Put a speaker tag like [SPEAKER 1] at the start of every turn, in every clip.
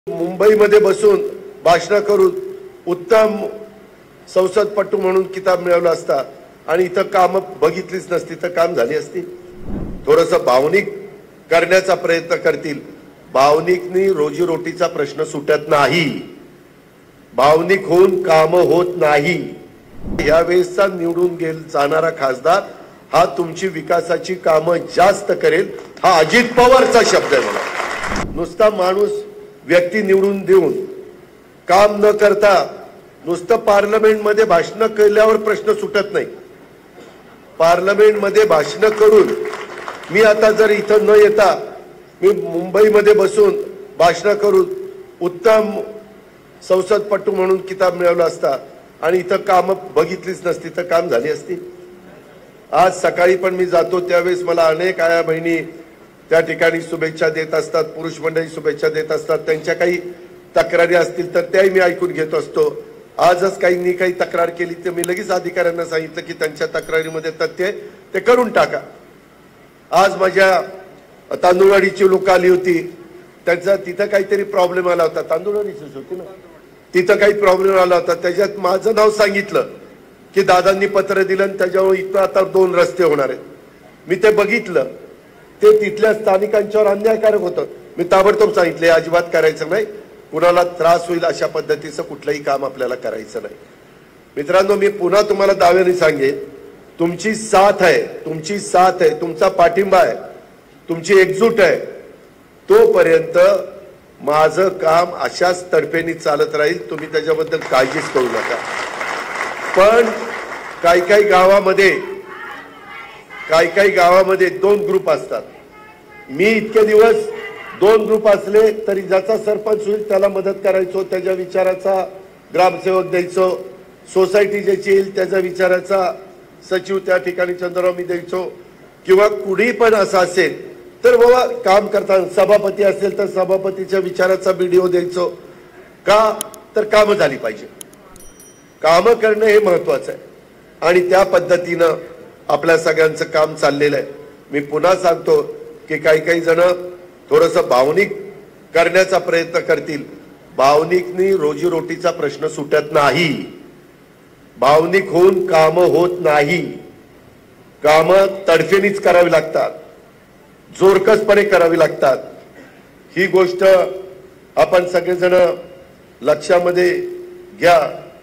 [SPEAKER 1] मुंबईमध्ये बसून भाषण करून उत्तम संसदपटू म्हणून किताब मिळवला असता आणि इथं काम बघितलीच नसती तर काम झाली असती। थोडंसं भावनिक करण्याचा प्रयत्न करतील। भावनिकनी रोजीरोटीचा प्रश्न सुटत नाही, भावनिक होऊन काम होत नाही। यावेळेसचा निवडून जाणारा खासदार हा तुमची विकासाची कामं जास्त करेल, हा अजित पवारचा शब्द आहे। मला नुसता माणूस व्यक्ती निवडून देऊन काम न करता नुसतं पार्लमेंट मध्ये भाषण केल्यावर प्रश्न सुटत नाही। पार्लमेंट मध्ये भाषण करून मी आता जर इथं न येता मी मुंबईमध्ये बसून भाषण करून उत्तम संसदपटू म्हणून किताब मिळवला असता आणि इथं काम बघितलीच नसती तर काम झाली असती। आज सकाळी पण मी जातो त्यावेळेस मला अनेक आया बहिणी त्या ठिकाणी शुभेच्छा देत असतात, पुरुष मंडळी शुभेच्छा देत असतात। त्यांच्या काही तक्रारी असतील तर त्याही मी ऐकून घेत असतो। आजच काहींनी काही तक्रार केली तर मी लगेच अधिकाऱ्यांना सांगितलं की त्यांच्या तक्रारीमध्ये तथ्य आहे ते करून टाका। आज माझ्या तांदूळवाडीची लोक आली होती, त्यांचा तिथं काहीतरी प्रॉब्लेम आला होता। तांदूळवाडीचीच होती ना, तिथं काही प्रॉब्लेम आला होता। त्याच्यात माझं नाव सांगितलं की दादांनी पत्र दिलं आणि त्याच्यावर इथं आता 2 रस्ते होणार आहेत। मी ते बघितलं, ते तिथल्या स्थानिकांच्यावर अन्यायकारक होतं। मी ताबडतोब सांगितले अजिबात करायचं नाही, कुणाला त्रास होईल अशा पद्धतीचं कुठलंही काम आपल्याला करायचं नाही। मित्रांनो, मी पुन्हा तुम्हाला दाव्याने सांगेन, तुमची साथ आहे, तुमची साथ आहे, तुमचा पाठिंबा आहे, तुमची एकजूट आहे, तोपर्यंत माझं काम अशाच तडफेने चालत राहील। तुम्ही त्याच्याबद्दल काळजीच करू नका। पण काही गावामध्ये 2 ग्रुप असतात। मी इतके दिवस 2 ग्रुप असले तरी ज्याचा सरपंच होईल त्याला मदत करायचो, त्याच्या विचाराचा ग्रामसेवक द्यायचो, सोसायटी ज्याची येईल त्याच्या विचाराचा सचिव त्या ठिकाणी चंद्रराव मी द्यायचो, किंवा कुणी पण असं असेल तर बाबा काम करताना सभापती असेल तर सभापतीच्या विचाराचा व्हिडिओ द्यायचो। का तर कामं झाली पाहिजे, कामं करणं हे महत्वाचं आहे आणि त्या पद्धतीनं आपल्या सगळ्यांचं काम चाललेलं आहे। मी पुन्हा सांगतो की काही जण थोडंसं भावनिक करण्याचा प्रयत्न करतील। भावनिकनी रोजीरोटीचा प्रश्न सुटत नाही, भावनिक होऊन काम होत नाही। काम तडफेनीच करावी लागतात, जोरकसपणे करावी लागतात। ही गोष्ट आपण सगळेजण लक्षामध्ये घ्या।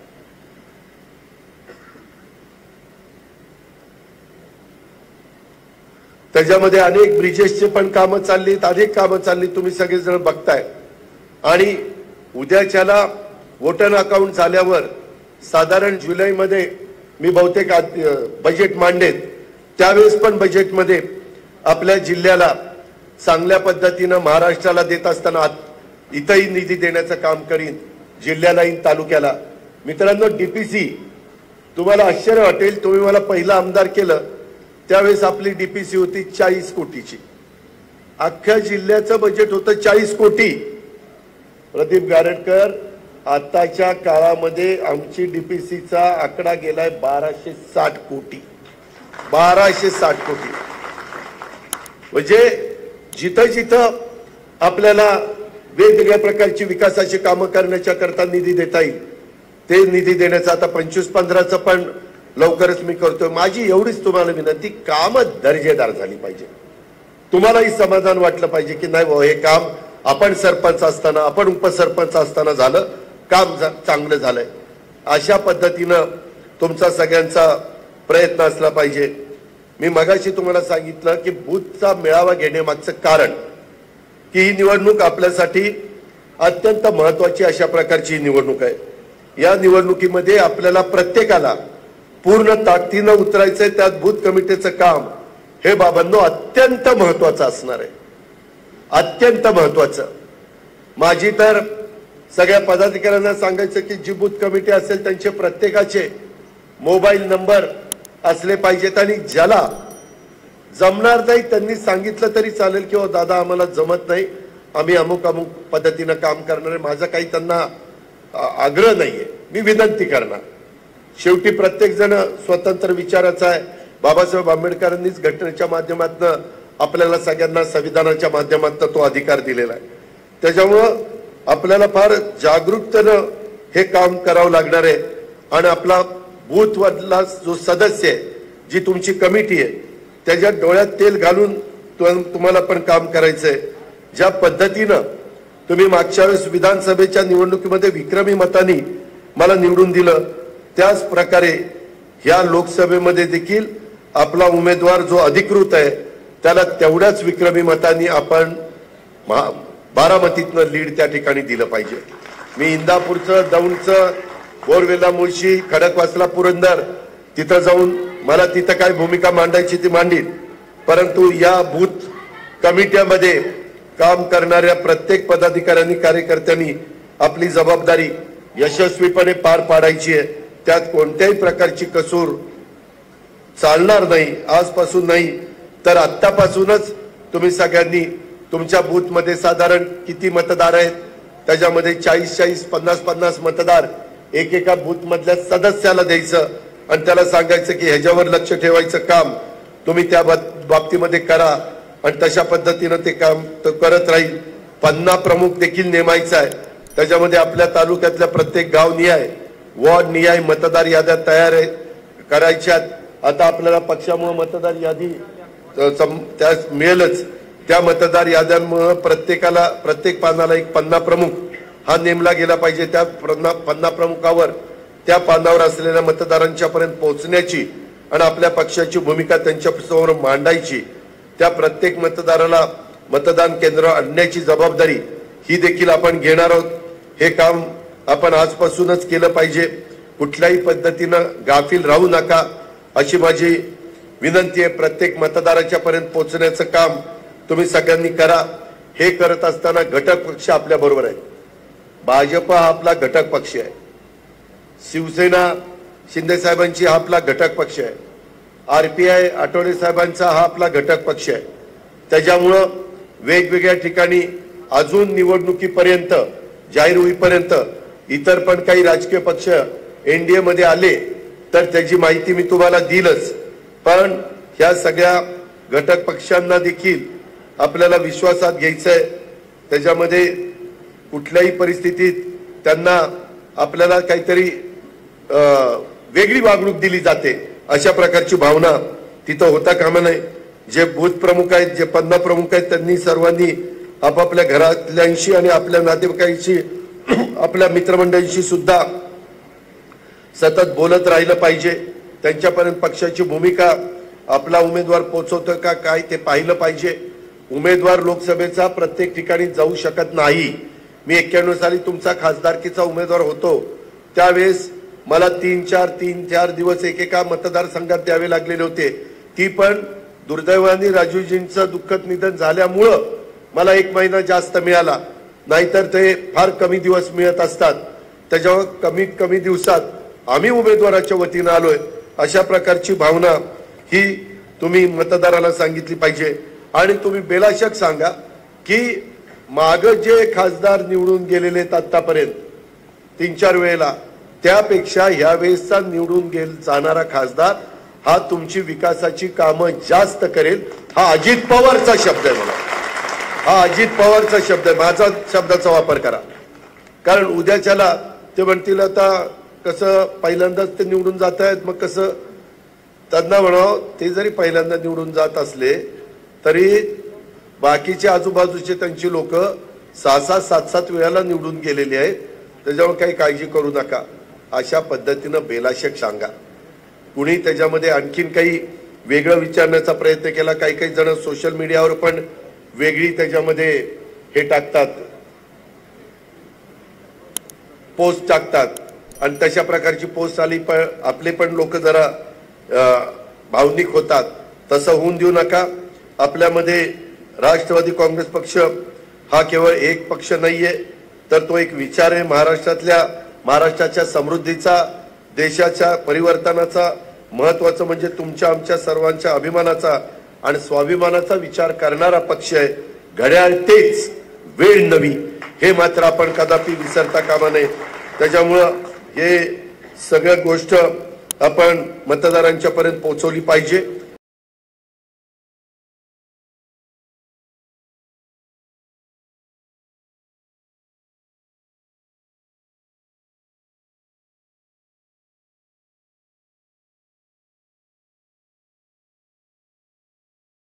[SPEAKER 1] त्याच्यामध्ये अनेक ब्रिजेसचे पण कामं चाललीत, अनेक कामं चालली, तुम्ही सगळेजण बघताय। आणि उद्याच्याला वोटर अकाउंट झाल्यावर साधारण जुलैमध्ये मी बहुतेक बजेट मांडेन, त्यावेळेस पण बजेटमध्ये आपल्या जिल्ह्याला चांगल्या पद्धतीनं महाराष्ट्राला देत असताना इथंही निधी देण्याचं काम करीन, जिल्ह्यालाही तालुक्याला। मित्रांनो, डीपीसी तुम्हाला आश्चर्य वाटेल, तुम्ही मला पहिला आमदार केलं त्यावेळेस आपली डीपीसी होती 40 कोटीची, अख्ख्या जिल्ह्याचं बजेट होतं 40 कोटी। प्रदीप गारटकर, आताच्या काळामध्ये आमची डीपीसीचा आकडा गेलाय 1260 कोटी, 1260 कोटी। म्हणजे जिथं जिथं आपल्याला वेगवेगळ्या प्रकारची विकासाची कामं करण्याच्या करता निधी देता येईल ते निधी देण्याचा आता 25-15चं पण लवकरच मी करतोय। माझी एवढीच तुम्हाला विनंती, काम दर्जेदार झाली पाहिजे, तुम्हालाही समाधान वाटलं पाहिजे की नाही हे काम आपण सरपंच असताना, आपण उपसरपंच असताना झालं, काम चांगलं झालंय। अशा पद्धतीनं तुमचा सगळ्यांचा प्रयत्न असला पाहिजे। मी मगाशी तुम्हाला सांगितलं की बूथचा मेळावा घेण्यामागचं कारण की ही निवडणूक आपल्यासाठी अत्यंत महत्वाची अशा प्रकारची निवडणूक आहे। या निवडणुकीमध्ये आपल्याला प्रत्येकाला पूर्ण ताकदीनं उतरायचंय, त्यात बूथ कमिटीचं काम हे बाबांनो अत्यंत महत्वाचं असणार आहे, अत्यंत महत्वाचं। माझी तर सगळ्या पदाधिकाऱ्यांना सांगायचं की जी बूथ कमिटी असेल त्यांचे प्रत्येकाचे मोबाईल नंबर असले पाहिजेत आणि ज्याला जमणार नाही त्यांनी सांगितलं तरी चालेल की दादा आम्हाला जमत नाही, आम्ही अमुक पद्धतीनं काम करणार आहे। माझा काही त्यांना आग्रह नाहीये, मी विनंती करणार। शेवटी प्रत्येक जण स्वतंत्र विचाराचा आहे। बाबासाहेब आंबेडकरांनीच घटनेच्या माध्यमातून आपल्याला सगळ्यांना संविधानाच्या माध्यमातून तो अधिकार दिलेला आहे। त्याच्यामुळे आपल्याला फार जागरूकतेनं हे काम करावं लागणार आहे आणि आपला बूथवरला जो सदस्य आहे, जी तुमची कमिटी आहे, त्याच्या डोळ्यात तेल घालून तुम्हाला पण काम करायचंय। ज्या पद्धतीनं तुम्ही मागच्या वेळेस विधानसभेच्या निवडणुकीमध्ये विक्रमी मतांनी मला निवडून दिलं, त्याच प्रकारे ह्या लोकसभेमध्ये देखील आपला उमेदवार जो अधिकृत आहे त्याला तेवढ्याच विक्रमी मतांनी आपण बारामतीतनं लीड त्या ठिकाणी दिलं पाहिजे। मी इंदापूरचं, दौंडचं, बोरवेला, मुळशी, खडकवासला, पुरंदर तिथं जाऊन मला तिथं काय भूमिका मांडायची ती मांडीन, परंतु या बूथ कमिट्यामध्ये काम करणाऱ्या प्रत्येक पदाधिकाऱ्यांनी, कार्यकर्त्यांनी आपली जबाबदारी यशस्वीपणे पार पाडायची आहे। त्यात कोणत्याही प्रकारची कसूर चालणार नाही। आजपासून नाही तर आत्तापासूनच तुम्ही सगळ्यांनी तुमच्या बूथ मध्ये साधारण किती मतदार आहेत त्याच्यामध्ये 40-40, 50-50 मतदार एकेका बूथ मधल्या सदस्याला द्यायचं आणि त्याला सांगायचं की ह्याच्यावर लक्ष ठेवायचं काम तुम्ही त्या बाबतीमध्ये करा आणि तशा पद्धतीनं ते काम करत राहील। 50 प्रमुख देखील नेमायचा आहे। त्याच्यामध्ये आपल्या तालुक्यातल्या प्रत्येक गाव निहाय, वॉर्ड निहाय मतदार याद्या तयार आहेत करायच्यात। आता आपल्याला पक्षामुळे मतदार यादी त्या मिळेलच, त्या मतदार याद्यांमुळे प्रत्येकाला, प्रत्येक पानाला एक 50 प्रमुख हा नेमला गेला पाहिजे। त्या 50 प्रमुखावर, त्या पानावर असलेल्या मतदारांच्या पर्यंत पोहोचण्याची आणि आपल्या पक्षाची भूमिका त्यांच्या समोर मांडायची, त्या प्रत्येक मतदाराला मतदान केंद्र आणण्याची जबाबदारी ही देखील आपण घेणार आहोत। हे काम आपण आजपासूनच केलं पाहिजे। कुठल्याही पद्धतीनं गाफील राहू नका अशी माझी विनंती आहे। प्रत्येक मतदाराच्या पर्यंत पोहोचण्याचं काम तुम्ही सगळ्यांनी करा। हे करत असताना घटक पक्ष आपल्या बरोबर आहे। भाजप हा आपला घटक पक्ष आहे, शिवसेना शिंदे साहेबांची हा आपला घटक पक्ष आहे, आरपीआय आठवले साहेबांचा हा आपला घटक पक्ष आहे। त्याच्यामुळं वेगवेगळ्या ठिकाणी अजून निवडणुकीपर्यंत, जाहीर होईपर्यंत इतर पण काही राजकीय पक्ष एनडीए मध्ये आले तर त्याची माहिती मी तुम्हाला दिलच, पण ह्या सगळ्या घटक पक्षांना देखील आपल्याला विश्वासात घ्यायचंय। त्याच्यामध्ये कुठल्याही परिस्थितीत त्यांना आपल्याला काहीतरी वेगळी वागणूक दिली जाते अशा प्रकारची भावना तिथं होता कामा नये। जे बूथ प्रमुख आहेत, जे 50 प्रमुख आहेत, त्यांनी सर्वांनी आपापल्या घरातल्यांशी आणि आपल्या नातेवाईकांशी, आपल्या मित्रमंडळींशी सुद्धा सतत बोलत राहिलं पाहिजे। त्यांच्यापर्यंत पक्षाची भूमिका, आपला उमेदवार पोहोचवतो का काय ते पाहिलं पाहिजे। उमेदवार लोकसभेचा प्रत्येक ठिकाणी जाऊ शकत नाही। मी 91 साली तुमचा खासदारकीचा उमेदवार होतो, त्यावेळेस मला 3-4 दिवस एकेका मतदारसंघात द्यावे लागलेले होते। ती पण दुर्दैवाने राजूजींचं दुःखद निधन झाल्यामुळं मला 1 महिना जास्त मिळाला, नाहीतर ते फार कमी दिवस मिळत असतात। त्याच्यावर कमीत कमी दिवसात आम्ही उमेदवाराच्या वतीनं आलोय अशा प्रकारची भावना ही तुम्ही मतदाराला सांगितली पाहिजे। आणि तुम्ही बेलाशक सांगा की माग जे खासदार निवडून गेलेले आहेत आतापर्यंत 3-4 वेळेला, त्यापेक्षा ह्या वेळेसचा निवडून जाणारा खासदार हा तुमची विकासाची कामं जास्त करेल। हा अजित पवारचा शब्द आहे, मला हा अजित पवारचा शब्द आहे, माझा शब्दाचा वापर करा। कारण उद्याच्याला ते म्हणतील आता कसं पहिल्यांदाच ते निवडून जात आहेत, मग कसं त्यांना म्हणावं, ते जरी पहिल्यांदा निवडून जात असले तरी बाकीचे आजूबाजूचे त्यांची लोक 6-6, 7-7 वेळाला निवडून गेलेले आहेत। त्याच्यावर काही काळजी करू नका अशा पद्धतीनं बेलाशक सांगा। कुणी त्याच्यामध्ये आणखीन काही वेगळं विचारण्याचा प्रयत्न केला, काही जण सोशल मीडियावर पण वेगळी त्याच्यामध्ये हे टाकतात, पोस्ट टाकतात आणि तशा प्रकारची पोस्ट आली पण आपले पण लोक जरा भावनिक होतात। तसं होऊन देऊ नका। आपल्यामध्ये राष्ट्रवादी काँग्रेस पक्ष हा केवळ एक पक्ष नाहीये, तर तो एक विचार आहे। महाराष्ट्राच्या समृद्धीचा, देशाच्या परिवर्तनाचा, महत्वाचं म्हणजे तुमच्या आमच्या सर्वांच्या अभिमानाचा आणि स्वाभिमानाचा विचार करणारा पक्ष आहे। घड्याळ तेच, वेळ नवी, हे मात्र आपण कदापि विसरता कामा नये। त्याच्यामुळं हे सगळ्या गोष्ट आपण मतदारांच्या पर्यंत पोहोचवली पाहिजे।